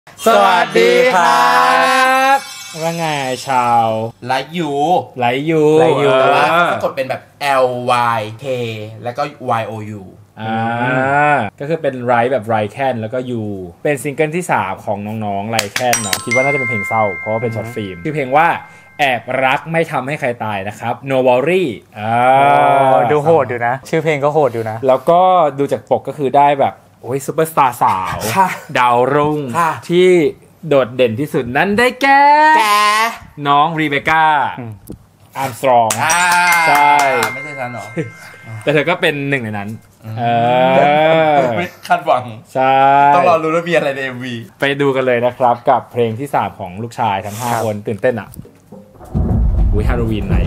สวัสดีครับว่าไงชาวไลค์ยูแต่ว่าสะกดเป็นแบบ L Y K แล้วก็ Y O U ก็คือเป็นไรแบบไรแคนแล้วก็ยูเป็นซิงเกิลที่3ของน้องๆไรแคนเนาะคิดว่าน่าจะเป็นเพลงเศร้าเพราะว่าเป็นช็อตฟิล์มชื่อเพลงว่าแอบรักไม่ทำให้ใครตายนะครับ No Worry ดูโหดอยู่นะชื่อเพลงก็โหดอยู่นะแล้วก็ดูจากปกก็คือได้แบบโอ้ยซุปเปอร์สตาร์สาวดาวรุ่งที่โดดเด่นที่สุดนั้นได้แก่น้องรีเบคก้าอาร์มสตรองใช่ไม่ใช่ฉันหรอแต่เธอก็เป็นหนึ่งในนั้นไม่คาดหวังใช่ต้องรอรู้ว่ามีอะไรใน MV ไปดูกันเลยนะครับกับเพลงที่3ของลูกชายทั้ง5คนตื่นเต้นอ่ะอุ้ยฮาโลวีนไหน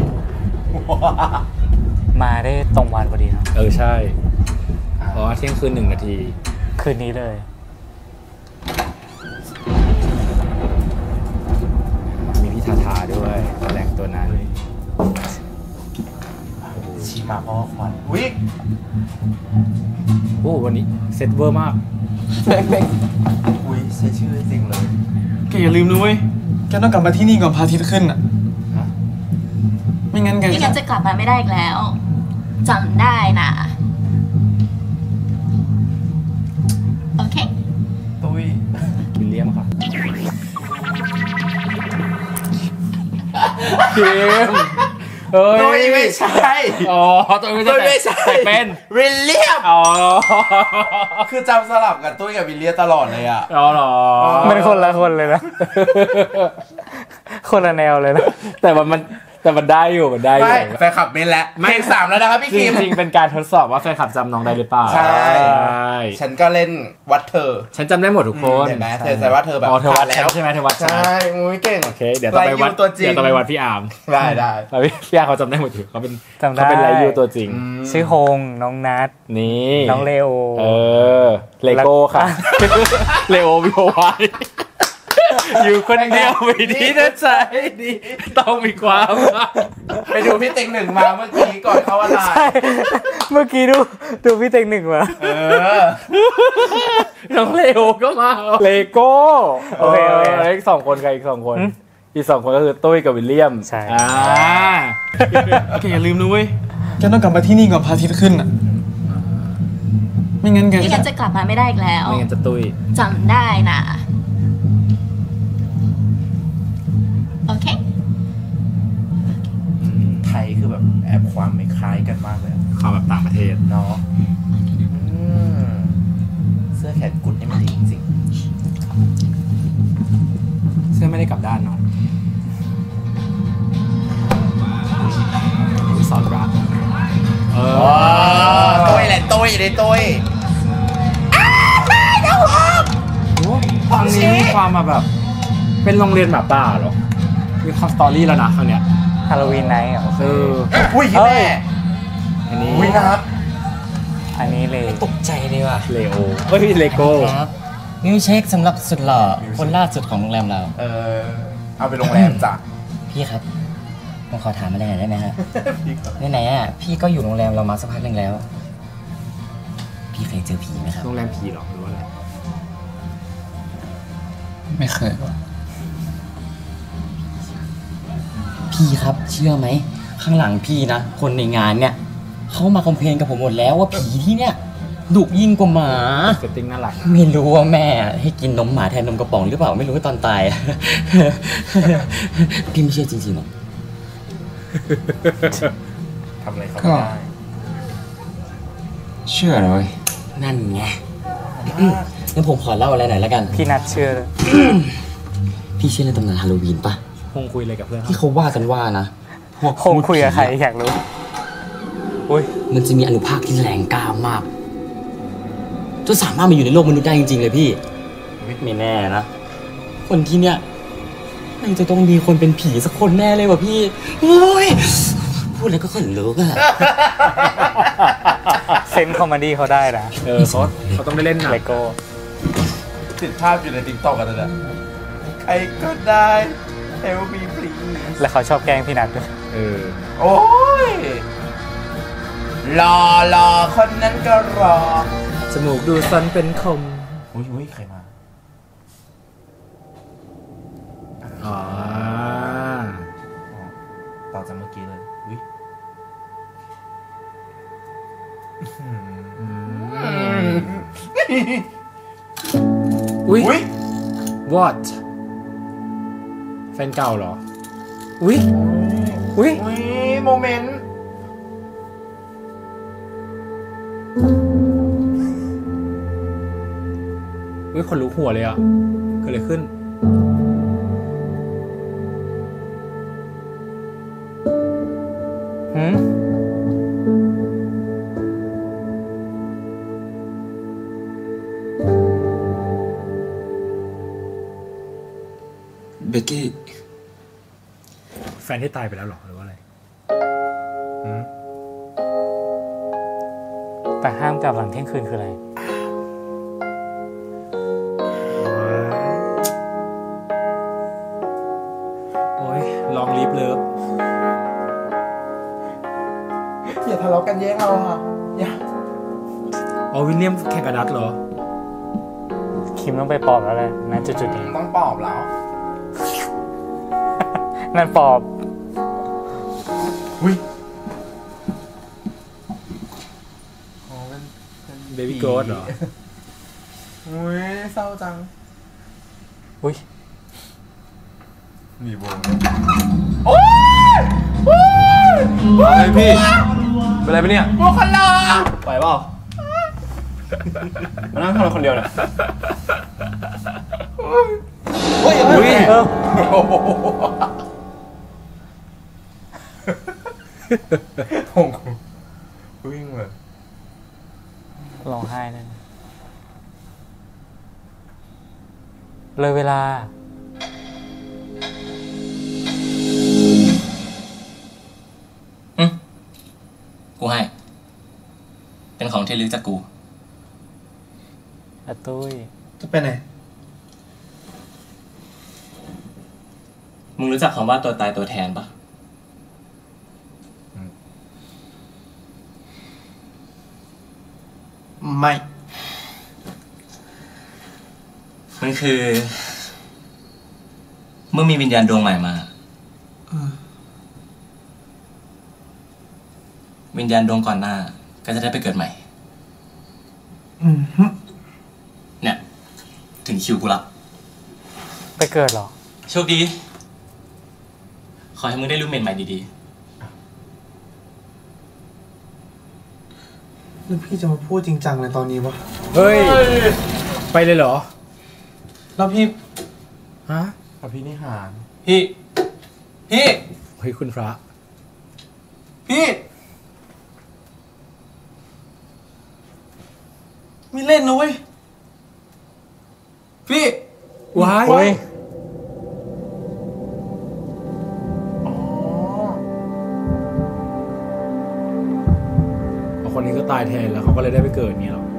มาได้ตรงวันพอดีเนาะใช่เพราะว่าเที่ยงคืน1 นาทีคืนนี้เลยมีพี่ทาด้วยแรงตัวนั้นชีมาพ่อควันวิกโอ้วันนี้เซ็ตเวอร์มากเบงอุ้ยใช้ชื่อจริงเลยแกอย่าลืมนะเว้ยแกต้องกลับมาที่นี่ก่อนพระอาทิตย์ขึ้นอ่ะไม่งั้นจะกลับมาไม่ได้อีกแล้วจำได้นะโอเคตุ้ยวิลเลียมครับเกมตุ้ยไม่ใช่ตุ้ยไม่ใช่แต่เป็นวิลเลียมคือจำสลับกับตุ้ยกับวิลเลียมตลอดเลยอ่ะหรอมันคนละคนเลยนะคนละแนวเลยนะแต่มันได้อยู่แฟนคลับเมนแล้วเพลง3แล้วนะครับพี่คิมจริงๆเป็นการทดสอบว่าแฟนคลับจำน้องได้หรือเปล่าใช่ฉันก็เล่นวัดเธอฉันจำได้หมดทุกคนเห็นไหมเธอใส่ว่าเธอแบบเธอวัดแล้วใช่ไหมเธอวัดใช่มุ้ยเก่งโอเคเดี๋ยวต่อไปวัดพี่อาร์มได้พี่อาร์มเขาจำได้หมดเขาเป็นไลยูตัวจริงชื่อฮงน้องนัทนี่น้องเลโอเลโก้ค่ะเลโอวิโอไวอยู่คนเดียวไม่ดีนะใจดีต้องมีความไปดูพี่เต็ง1มาเมื่อกี้ก่อนเข้าอะไรเมื่อกี้ดูพี่เต็ง1มาน้องเลโอก็มาเลโก้โอเคอีก2คนกับอีก2คนอีก2คนก็คือตุ้ยกับวิลเลียมใช่แกอย่าลืมนะเว้ยแกต้องกลับมาที่นี่ก่อนพระอาทิตย์ขึ้นอ่ะไม่งั้นจะกลับมาไม่ได้อีกแล้วไม่งั้นจะตุ้ยจำได้นะโอเคไทยคือแบบแอบความไม่คล้ายกันมากเลยความแบบต่างประเทศเนาะเสื้อแขนกุดนี่มันดีจริงๆเสื้อไม่ได้กลับด้านเนาะสอนรักตุ้ยแหละตุ้ยเลยตุ้ยฟังนี้มีความมาแบบเป็นโรงเรียนหมาป่าเหรอมีความสตอรี่แล้วนะครั้งเนี้ยฮาโลวีนไนท์เหรออุ้ยแม่อันนี้อุ้ยนะครับอันนี้เลยตกใจเลยว่ะเลโอเลโก้ครับมิวเช็คสำหรับสุดหล่อคนล่าสุดของโรงแรมเราเอาไปโรงแรมจ้ะพี่ครับผมขอถามอะไรหน่อยได้ไหมฮะไหนๆอ่ะพี่ก็อยู่โรงแรมเรามาสักพักนึงแล้วพี่เคยเจอผีไหมครับโรงแรมผีหรอหรือว่าอะไรไม่เคยว่ะพี่ครับเชื่อไหมข้างหลังพี่นะคนในงานเนี่ยเขามาคอมเพลนกับผมหมดแล้วว่าผีที่เนี่ยดุยิ่งกว่าหมาเซตติ้งน่ารักไม่รู้ว่าแม่ให้กินนมหมาแทนนมกระป๋องหรือเปล่าไม่รู้ว่าตอนตายพี่ไม่เชื่อจริงๆหรอทำอะไรเขาไม่ได้เชื่อเลยนั่นไงงั้นผมขอเล่าอะไรหน่อยแล้วกันพี่นัทเชื่อพี่เชื่อในตำนานฮาโลวีนปะคงคุยอะไรกับเพื่อนที่เขาว่ากันว่านะคงคุยกับใครอยากรู้มันจะมีอนุภาคที่แรงกล้ามากจนสามารถมาอยู่ในโลกมนุษย์ได้จริงๆเลยพี่ไม่แน่นะคนที่เนี่ยมันจะต้องมีคนเป็นผีสักคนแน่เลยว่ะพี่โอ้ยพูดแล้วก็ขนลุกอะเซนคอมเมดี้เขาได้นะเขาต้องได้เล่นหนังเลโก้ติดภาพอยู่ในติ๊กต็อกกันเลยใครก็ได้Help me please แล้วเขาชอบแกล้งพี่นัทด้วยโอ้ยรอคนนั้นก็รอจมูกดูซันเป็นคมอุ้ยใครมาอุ้ยอุ้ย what แฟนเก่าเหรออุ้ยอุ้ยอุ้ยโมเมนต์อุ้ยคนลุกหัวเลยอ่ะเกิดอะไรขึ้นหืมเบกกี้แฟนที่ตายไปแล้วหรอหรือว่าอะไรแต่ห้ามกลับหลังเที่ยงคืนคืออะไรโอ้ยลองลีฟเลิฟอย่าทะเลาะกันแย่งเราค่ะอย่าอ๋อวิลเลียมแข่งกับดัตเหรอคิมต้องไปปอบแล้วแหละณจุดๆนี้ต้องปอบแล้วนั่นปอบอุ้ยเบบี้โกดเหรออุ้ยเศร้าจังอุ้ยมีวงโอ้ยโอ้ยไอพี่ เป็นไรปะเนี่ยวงคนรอไหวเปล่ามานั่งทำอะไรคนเดียวเนี่ยเฮ้ยอุ้ยโอ้โหโอ้โหวิ่งเลยร้องไห้เลยเลยเวลากูให้ เป็นของที่ลึกจากกูอาตุ้ยจะไปไหนมึงรู้จักคำว่าตัวตายตัวแทนปะไม่มันคือ เมื่อมีวิญญาณดวงใหม่มา วิญญาณดวงก่อนหน้า ก็จะได้ไปเกิดใหม่ เนี่ย ถึงคิวกูละไปเกิดเหรอโชคดี ขอให้มึงได้รูปเมทใหม่ดีแล้วพี่จะมาพูดจริงจังเลยตอนนี้วะเฮ้ย ไปเลยเหรอแล้วพี่ฮะอภินิหารๆ พี่ พี่เฮ้ยคุณพระพี่ไม่เล่นนะเว้ยพี่ว้ายเฮ้ยคนนี้ก็ตายแทนแล้วเขาก็เลยได้ไปเกิดเงี้ยหรอ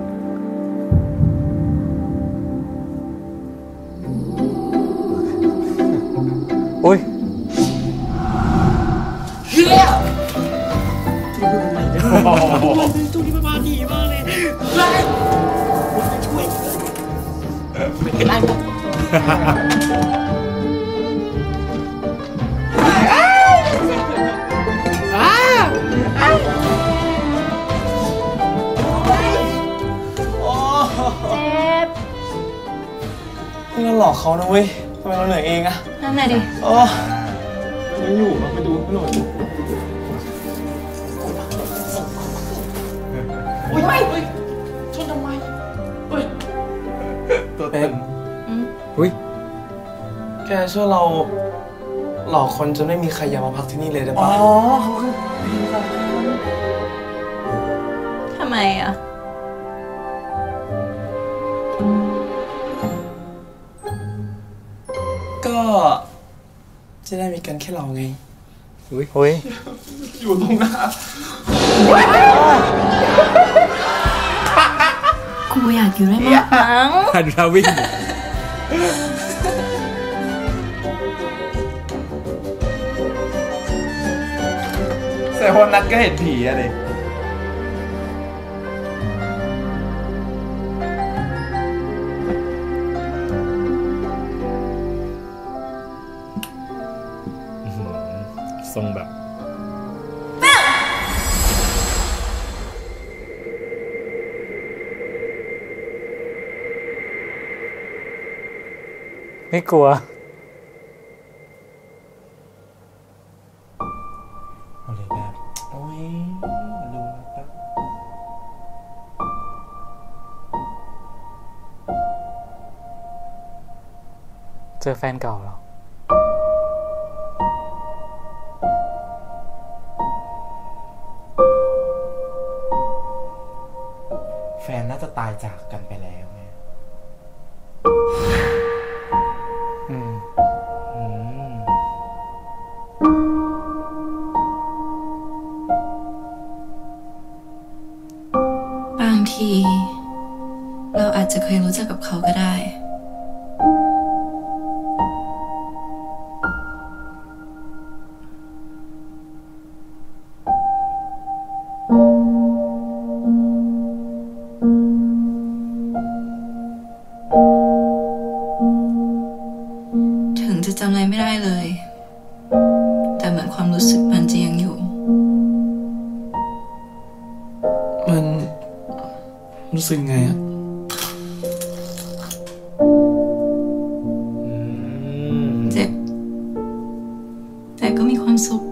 อุ้ยนี่เราหลอกเขานะเว้ยทำไมเราเหนื่อยเองอะนั่นแหละดิโอ้ยังอยู่เราไปดูให้หน่อยอุ้ยไม่เฮ้ยชนทำไมเฮ้ยตัวเต็มอุ้ยแกช่วยเราหลอกคนจนไม่มีใครอยากมาพักที่นี่เลยได้อ๋อปะเขาคือทำไมอ่ะก็จะได้มีกันแค่เราไงอุ้ยอยู่ตรงหน้ากูอยากอยู่ด้วยมากมั้งฮันราวิ่งแสดงว่านัดก็เห็นผีอะดิทรงแบบไม่กลัวเอาเลยแบบโอ้ยดูแบบเจอแฟนเก่าเหรอแฟนน่าจะตายจากกันไปแล้วไงบางทีเราอาจจะเคยรู้จักกับเขาก็ได้ถึงจะจำอะไรไม่ได้เลยแต่เหมือนความรู้สึกมันจะยังอยู่มันรู้สึกไงอะเจ็บแต่ก็มีความสุข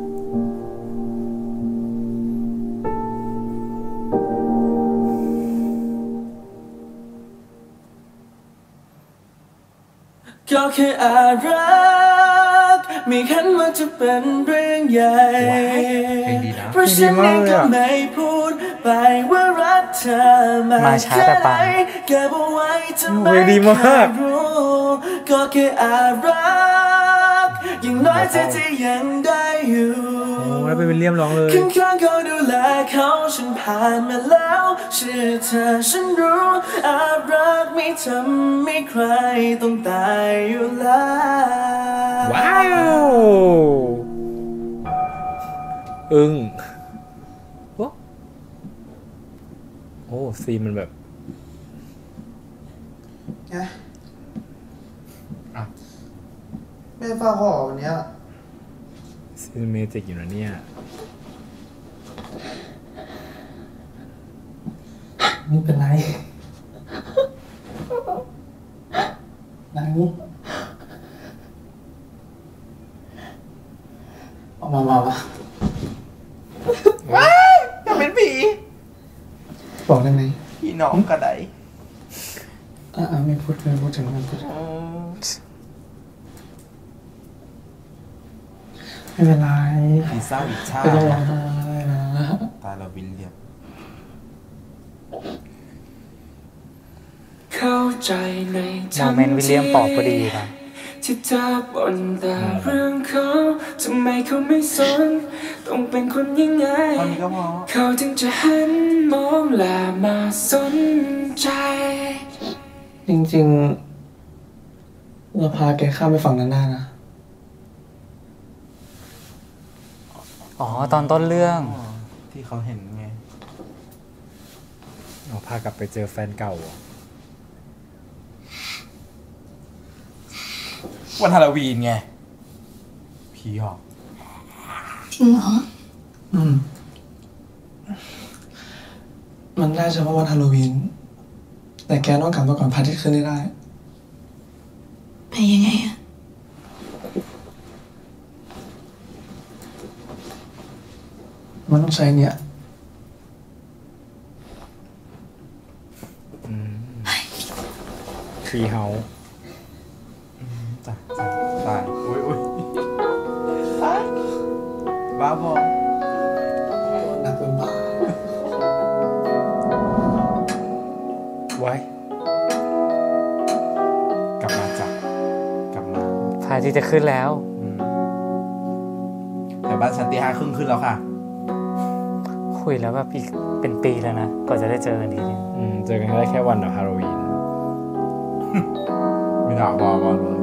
ก็แค่อาจรักมีคันว่าจะเป็นเรื่องใหญ่เพราะฉันเองก็ไม่พูดไปว่ารักเธอมาแค่ไหนเก็บเอาไว้จะไม่เคยรู้ก็แค่อาจรักอย่างน้อยเธอจะยังได้อยู่แล้วเป็นวิลเลียมร้องเลยข้างๆเขาดูแลเขาฉันผ่านมาแล้วเชื่อเธอฉันรู้อาจรักไม่ทำให้ใครต้องตายอยู่แล้วว้าวอึ้งโอ้ซีมันแบบไงไม่ฟังของวันนี้ซีเมจิกอยู่นะเนี่ยไม่เป็นไรนั่งนี่ออกมาปะว้ายอยากเป็นผีบอกได้ไหมพี่น้องกระไดไม่พูดถึงไม่เป็นไรผีเศร้าอีกชาติตายเราวิลเลียมเข้าใจในโมเมนต์วิลเลียมปอบพอดีนะที่เธอบ่นแต่เรื่องเขาทำไมเขาไม่สนต้องเป็นคนยังไงเขาถึงจะหันมองและมาสนใจจริงๆเราพาแกข้ามไปฝั่งนั้นได้นะอ๋อตอนต้นเรื่องที่เขาเห็นไงเราพากลับไปเจอแฟนเก่าวันฮาโลวีนไงผีหอกจริงเหรอมันได้เฉพาะวันฮาโลวีนแต่แกต้องกลับมาก่อนพระอาทิตย์ขึ้นได้ไปยังไงอะมันต้องใช้เนี่ยทรีเฮาส์ตายอุ้ยบ้าบอนักเป็นบ้าไว้กลับมาพาที่จะขึ้นแล้วแต่บ้านชั้นที่5ขึ้นแล้วค่ะคุยแล้วแบบอีกเป็นปีแล้วนะก่อนจะได้เจอกันทีนึงเจอกันได้แค่วันฮาโลวีนไม่ด่าบอลเลย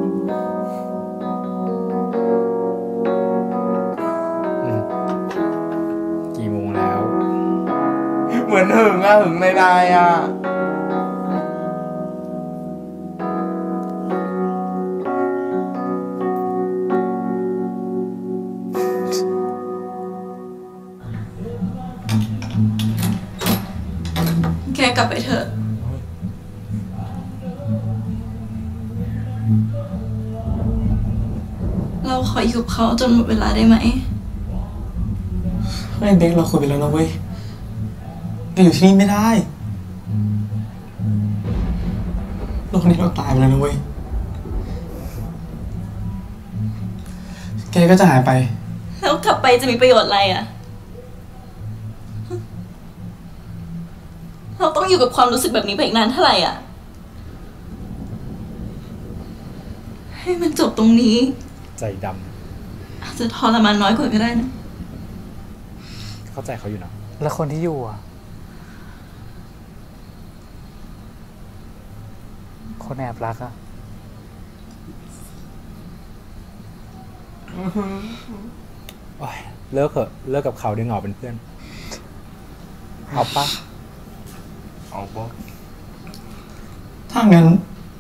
กี่โมงแล้วเหมือนหึงในนายแกกลับไปเถอะเราขออยู่กับเขาจนหมดเวลาได้ไหมไม่เบคเราคุยไปแล้วนะเว้ยแกอยู่ที่นี่ไม่ได้โลกนี้เราตายไปแล้วนะเว้ยแกก็จะหายไปแล้วกลับไปจะมีประโยชน์อะไรอะเราต้องอยู่กับความรู้สึกแบบนี้ไปอีกนานเท่าไหร่อะให้มันจบตรงนี้ใจดำอาจจะทรมานน้อยกว่าก็ได้นะเข้าใจเขาอยู่นะแล้วคนที่อยู่อ่ะคนแอบรักอ่ะโอ๊ยเลิกเถอะเลิกกับเขาดีกว่าเป็นเพื่อนเอาปะเอาปะถ้างั้น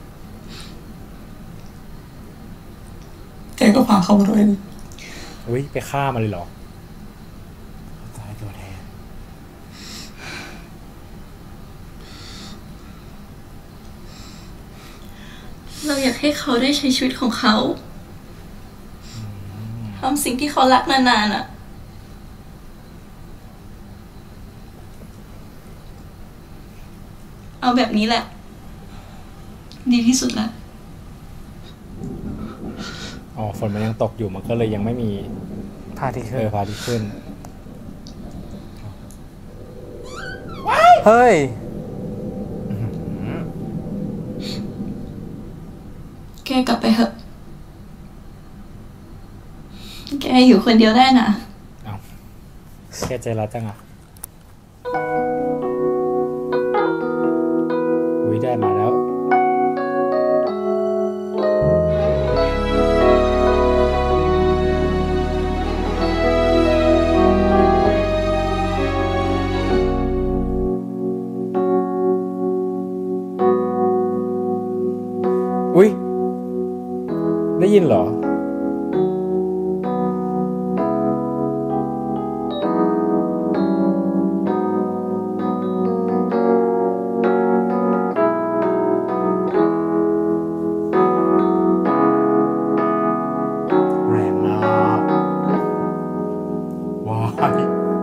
แกก็พาเขามาด้วยอุ้ยไปฆ่ามาเลยเหรอตายตัวแทนเราอยากให้เขาได้ใช้ชีวิตของเขาทำสิ่งที่เขารักนานๆอ่ะเอาแบบนี้แหละดีที่สุดละอ๋อฝนมันยังตกอยู่มันก็เลยยังไม่มีพาที่ขึ้นพาที่ขึ้นเฮ้ยแกกลับไปเถอะแกอยู่คนเดียวได้นะเอาแกใจร้ายจังอ่ะอุ้ยได้มาแล้วอุ้ยได้ยินเหรอแรงมากว้าย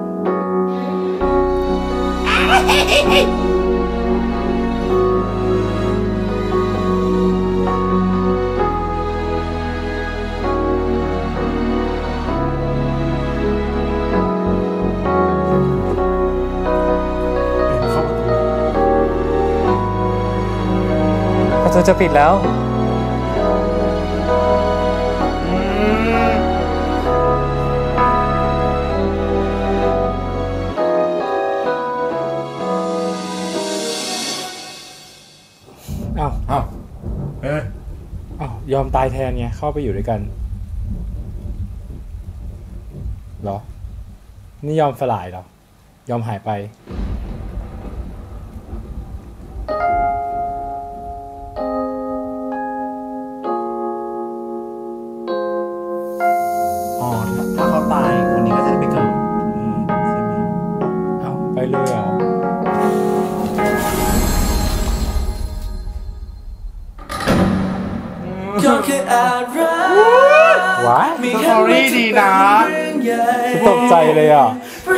ประตูจะปิดแล้วอ้าวยอมตายแทนไงเข้าไปอยู่ด้วยกันเหรอนี่ยอมสลายเหรอยอมหายไปถ้าเขาตายคนนี้ก็จะได้ไปเกิดใช่ไหมเอาไปเลยเหรอว้าวสตอรี่ดีนะตกใจเลยอ่ะ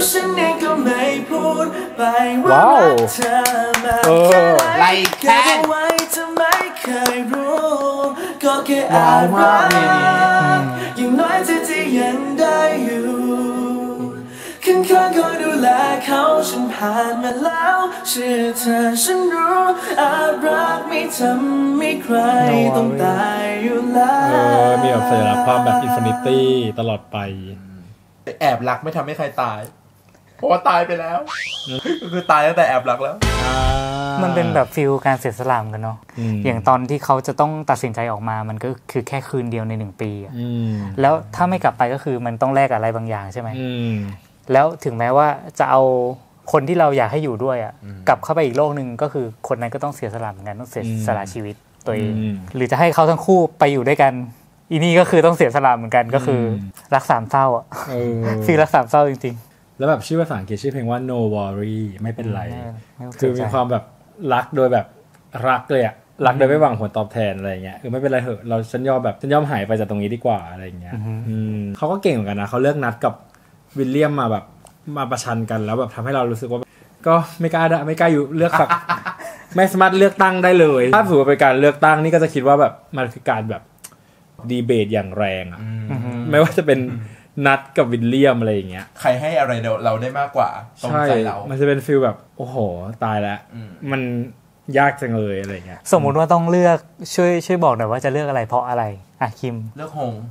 ว้าวไลแคนว้าวมากเลยนี่อย่างน้อยเธอจะยังได้อยู่ข้างๆคอยดูแลเขาฉันผ่านมาแล้วเชื่อเธอฉันรู้อาจรักไม่ทำให้ใครต้องตายอยู่แล้วมีแบบสัญลักษณ์ความแบบอินฟินิตี้ตลอดไปแอบรักไม่ทำให้ใครตายเพราะว่าตายไปแล้วก็คือตายตั้งแต่แอบรักแล้วมันเป็นแบบฟิลการเสียสละกันเนาะอย่างตอนที่เขาจะต้องตัดสินใจออกมามันก็คือแค่คืนเดียวใน1 ปีแล้วถ้าไม่กลับไปก็คือมันต้องแลกอะไรบางอย่างใช่ไหมแล้วถึงแม้ว่าจะเอาคนที่เราอยากให้อยู่ด้วยอ่ะกลับเข้าไปอีกโลกนึงก็คือคนนั้นก็ต้องเสียสละเหมือนกันต้องเสียสละชีวิตตัวเองหรือจะให้เขาทั้งคู่ไปอยู่ด้วยกันอีนี่ก็คือต้องเสียสละเหมือนกันก็คือรักสามเศร้าอ่ะฟีลรักสามเศร้าจริงๆแล้วแบบชื่อภาษาอังกฤษชื่อเพลงว่า No Worry ไม่เป็นไรคือมีความแบบรักโดยแบบรักเลยอ่ะรักโดยไม่หวังผลตอบแทนอะไรเงี้ยคือไม่เป็นไรเหอะฉันยอมหายไปจากตรงนี้ดีกว่าอะไรเงี้ยเขาก็เก่งเหมือนกันนะเขาเลือกนัดกับวิลเลียมมาแบบมาประชันกันแล้วแบบทำให้เรารู้สึกว่าก็ไม่กล้าอยู่เลือกฝัก ไม่สามารถเลือกตั้งได้เลยถ้าถือว่าเป็นการเลือกตั้งนี่ก็จะคิดว่าแบบมันคือการแบบดีเบตอย่างแรงอ่ะไม่ว่าจะเป็นนัดกับวิลเลียมอะไรอย่างเงี้ยใครให้อะไรเราได้มากกว่าตรงใจเรามันจะเป็นฟีลแบบโอ้โหตายแล้วมันยากจังเลยอะไรเงี้ยสมมุติว่าต้องเลือกช่วยบอกหน่อยว่าจะเลือกอะไรเพราะอะไรอ่ะคิมเลือกหง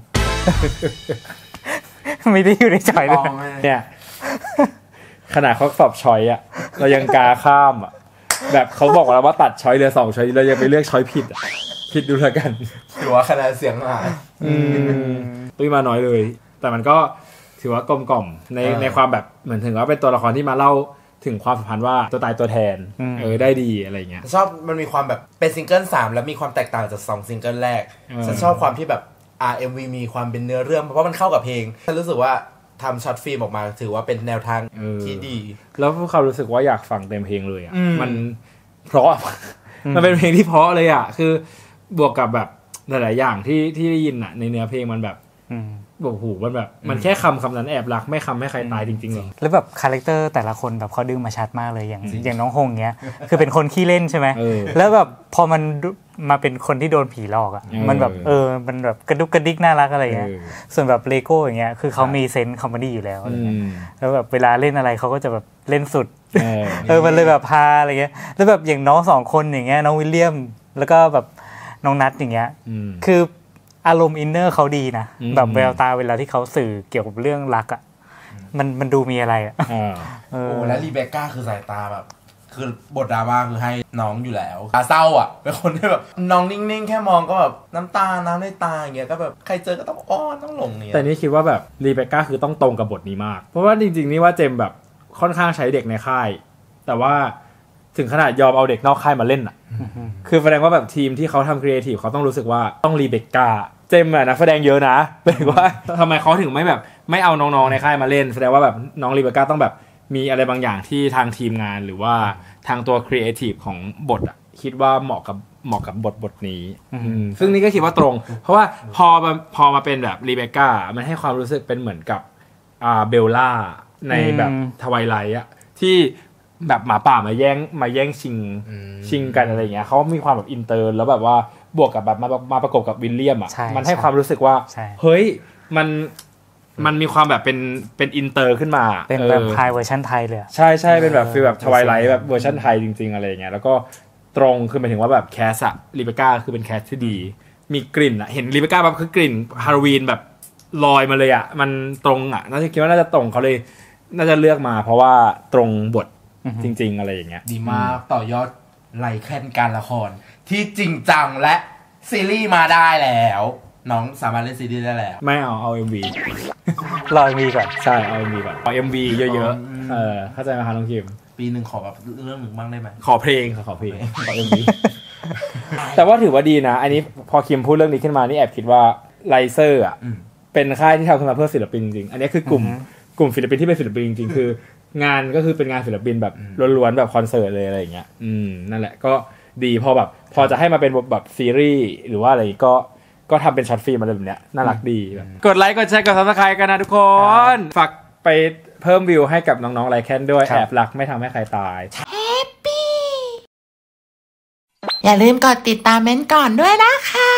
ไม่ได้อยู่ในใจเลยเนี่ยขนาดเขาสอบช้อยอะเรายังกาข้ามอะแบบเขาบอกแล้วว่าตัดช้อยเหลือ2ช้อยเรายังไปเลือกช้อยผิดอะคิดดูแล้วกันถือว่าคะแนนเสียงหายตุ้ยมาน้อยเลยแต่มันก็ถือว่ากลมกล่อมในความแบบเหมือนถึงว่าเป็นตัวละครที่มาเล่าถึงความสัมพันธ์ว่าตัวตายตัวแทนได้ดีอะไรเงี้ยชอบมันมีความแบบเป็นซิงเกิล3แล้วมีความแตกต่างจาก2ซิงเกิลแรกฉันชอบความที่แบบ RMV มีความเป็นเนื้อเรื่องเพราะมันเข้ากับเพลงฉันรู้สึกว่าทำช็อตฟิล์มออกมาถือว่าเป็นแนวทางที่ดีแล้วพวกเขารู้สึกว่าอยากฟังเต็มเพลงเลยอ่ะมันเพราะมันเป็นเพลงที่เพราะเลยอ่ะคือบวกกับแบบหลายๆอย่างที่ได้ยินอ่ะในเนื้อเพลงมันแบบบอกหูมันแบบมันแค่คำนั้นแอบรักไม่คำให้ใครตายจริงๆหรอแล้วแบบคาแรคเตอร์แต่ละคนแบบเขาดึงมาชัดมากเลยอย่างน้องฮงเงี้ยคือเป็นคนขี้เล่นใช่ไหมแล้วแบบพอมันมาเป็นคนที่โดนผีหลอกอ่ะมันแบบมันแบบกระดุกกระดิกน่ารักอะไรเงี้ยส่วนแบบเลโก้อย่างเงี้ยคือเขามีเซนส์คอมเมดี้อยู่แล้วอะไรเงี้ยแล้วแบบเวลาเล่นอะไรเขาก็จะแบบเล่นสุดมันเลยแบบพาอะไรเงี้ยแล้วแบบอย่างน้อง2คนอย่างเงี้ยน้องวิลเลียมแล้วก็แบบน้องนัทอย่างเงี้ยคืออารมณ์อินเนอร์เขาดีนะแบบแววตาเวลาที่เขาสื่อเกี่ยวกับเรื่องรักอ่ะมันดูมีอะไรอ่ะโอ้แล้วรีเบคก้าคือสายตาแบบคือบทดราม่าคือให้น้องอยู่แล้วตาเศร้าอ่ะเป็นคนที่แบบน้องนิ่งๆแค่มองก็แบบน้ำในตาอย่างเงี้ยก็แบบใครเจอก็ต้องอ้อนต้องหลงเนี่ยแต่นี่คิดว่าแบบรีเบคก้าคือต้องตรงกับบทนี้มากเพราะว่าจริงๆนี่ว่าเจมแบบค่อนข้างใช้เด็กในค่ายแต่ว่าถึงขนาดยอมเอาเด็กนอกค่ายมาเล่นอ่ะคือแสดงว่าแบบทีมที่เขาทำครีเอทีฟเขาต้องรู้สึกว่าต้องรีเบคก้าเจมนักแสดงเยอะนะแปลว่าทำไมเขาถึงไม่แบบไม่เอาน้องๆในค่ายมาเล่นแสดงว่าแบบน้องรีเบคก้าต้องแบบมีอะไรบางอย่างที่ทางทีมงานหรือว่าทางตัวครีเอทีฟของบทอ่ะคิดว่าเหมาะกับบทนี้ซึ่งนี่ก็คิดว่าตรงเพราะว่าพอมาเป็นแบบรีเบคก้ามันให้ความรู้สึกเป็นเหมือนกับเบลล่าในแบบทไวไลท์อ่ะที่แบบหมาป่ามาแย่งชิงกันอะไรอย่างเงี้ยเขามีความแบบอินเตอร์แล้วแบบว่าบวกกับแบบมาประกบกับวิลเลียมอ่ะมันให้ความรู้สึกว่าเฮ้ยมันมีความแบบเป็นอินเตอร์ขึ้นมาเป็นแบบไทยเวอร์ชันไทยเลยใช่เป็นแบบฟีลแบบทไวไลท์แบบเวอร์ชันไทยจริงๆอะไรอย่างเงี้ยแล้วก็ตรงคือหมายถึงว่าแบบแคสอะรีเบคก้าคือเป็นแคสที่ดีมีกลิ่นอะเห็นรีเบคก้าแบบคือกลิ่นฮาโลวีนแบบลอยมาเลยอะมันตรงอะน่าจะคิดว่าน่าจะตรงเขาเลยน่าจะเลือกมาเพราะว่าตรงบทจริงๆอะไรอย่างเงี้ยดีมากต่อยอดไลแคนการละครที่จริงจังและซีรีส์มาได้แล้วน้องสามารถเล่นซีรีส์ได้แล้วไม่เอา MV รอ MV ก่อนใช่เอา MV ก่อนเอา MV เยอะๆเข้าใจไหมคะน้องคิมปีนึงขอแบบเรื่องหนึ่งบ้างได้ไหมขอเพลงขอ MV แต่ว่าถือว่าดีนะอันนี้พอคิมพูดเรื่องนี้ขึ้นมานี่แอบคิดว่าไลเซอร์อ่ะเป็นค่ายที่ทำขึ้นมาเพื่อศิลปินจริงๆอันนี้คือกลุ่มศิลปินที่เป็นศิลปินจริงๆคืองานก็คือเป็นงานศิลปินแบบล้วนๆแบบคอนเสิร์ตเลยอะไรอย่างเงี้ยนั่นแหละก็ดีพอจะให้มาเป็นแบบซีรีส์หรือว่าอะไรก็ทำเป็นช็อตฟิล์มอะไรแบบเนี้ยน่ารักดีกดไลค์กดแชร์กด Subscribe กันนะทุกคนฝากไปเพิ่มวิวให้กับน้องๆไลค์แคนด้วยแอบรักไม่ทำให้ใครตายแฮปปี้อย่าลืมกดติดตามเม้นก่อนด้วยนะคะ